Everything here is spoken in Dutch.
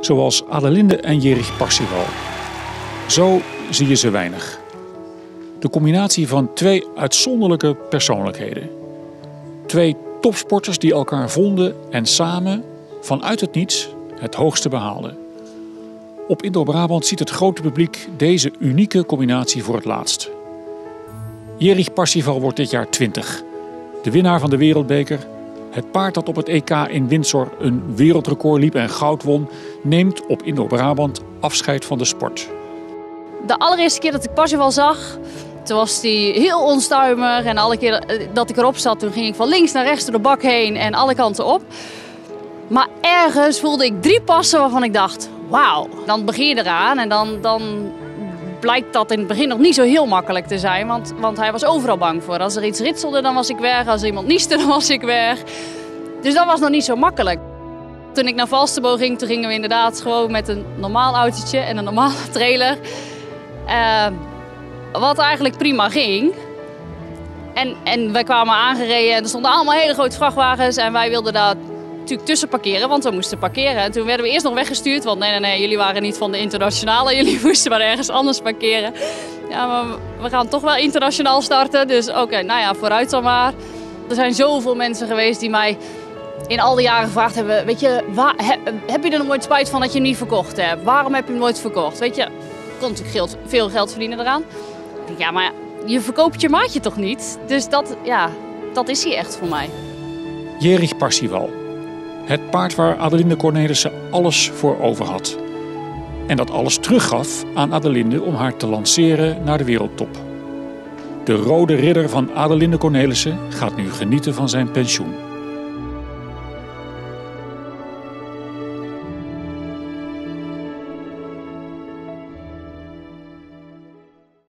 Zoals Adelinde en Jerich Parsival. Zo zie je ze weinig. De combinatie van twee uitzonderlijke persoonlijkheden. Twee topsporters die elkaar vonden en samen, vanuit het niets, het hoogste behaalden. Op Indoor Brabant ziet het grote publiek deze unieke combinatie voor het laatst. Jerich Parsival wordt dit jaar 20. De winnaar van de Wereldbeker, het paard dat op het EK in Windsor een wereldrecord liep en goud won, neemt op Indoor Brabant afscheid van de sport. De allereerste keer dat ik Parsival zag, toen was hij heel onstuimig. En alle keer dat ik erop zat, toen ging ik van links naar rechts door de bak heen en alle kanten op. Maar ergens voelde ik 3 passen waarvan ik dacht, wauw. Dan begin je eraan en dan blijkt dat in het begin nog niet zo heel makkelijk te zijn. Want hij was overal bang voor. Als er iets ritselde, dan was ik weg. Als er iemand nieste, dan was ik weg. Dus dat was nog niet zo makkelijk. Toen ik naar Falsterbo ging, toen gingen we inderdaad gewoon met een normaal autootje en een normale trailer. Wat eigenlijk prima ging. En wij kwamen aangereden en er stonden allemaal hele grote vrachtwagens. En wij wilden daar natuurlijk tussen parkeren, want we moesten parkeren. En toen werden we eerst nog weggestuurd, want nee, jullie waren niet van de internationale. Jullie moesten maar ergens anders parkeren. Ja, maar we gaan toch wel internationaal starten, dus oké, nou ja, vooruit dan maar. Er zijn zoveel mensen geweest die mij in al die jaren gevraagd hebben, weet je, heb je er nog nooit spijt van dat je hem niet verkocht hebt? Waarom heb je hem nooit verkocht? Weet je, ik kon natuurlijk veel geld verdienen eraan. Ik denk, ja, maar je verkoopt je maatje toch niet? Dus dat is hij echt voor mij. Jerich Parsival. Het paard waar Adelinde Cornelissen alles voor over had. En dat alles teruggaf aan Adelinde om haar te lanceren naar de wereldtop. De rode ridder van Adelinde Cornelissen gaat nu genieten van zijn pensioen.